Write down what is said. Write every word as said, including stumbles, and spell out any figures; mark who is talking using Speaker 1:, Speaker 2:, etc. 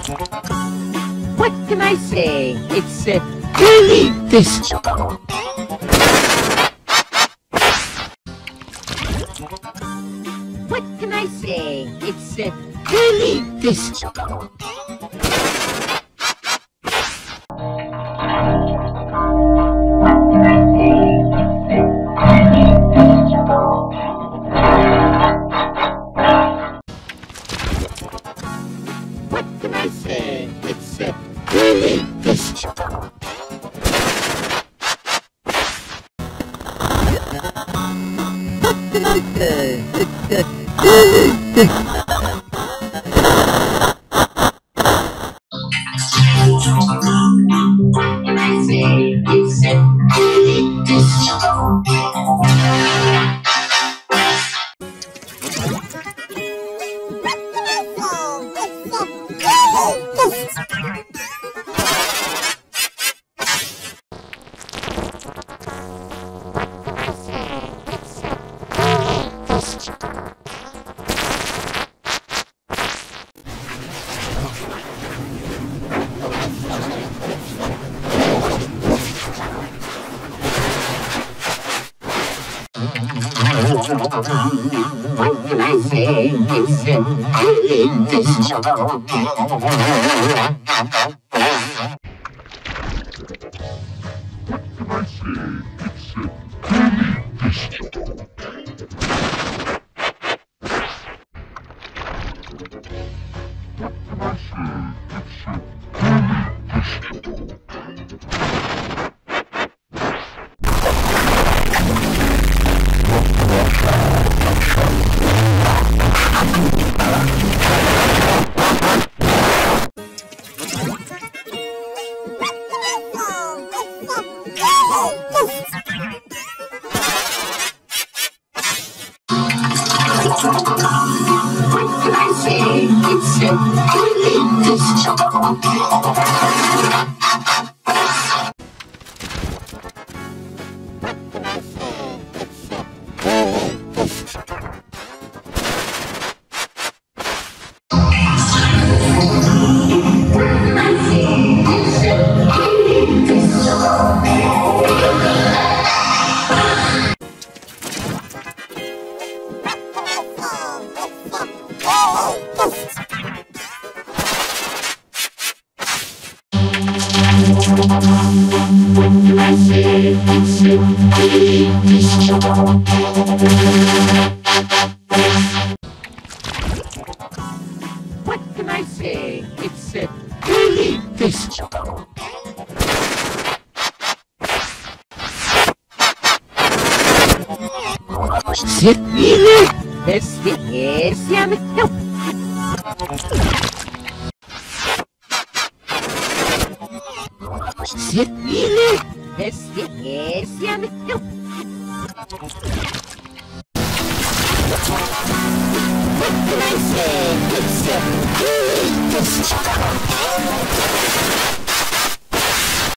Speaker 1: What can I say? It's uh, really this. What can I say? It's uh, really this. What can I say? It's uh, really this. What can I say? It's uh, really this. What can I say? It's uh, really this. What can I say? It's uh, really this. What can I say? It's uh, really this. What can I say? It's uh, really this. Sit really? This is yum. Sit really? This is yum. What can I say? It's uh, really this.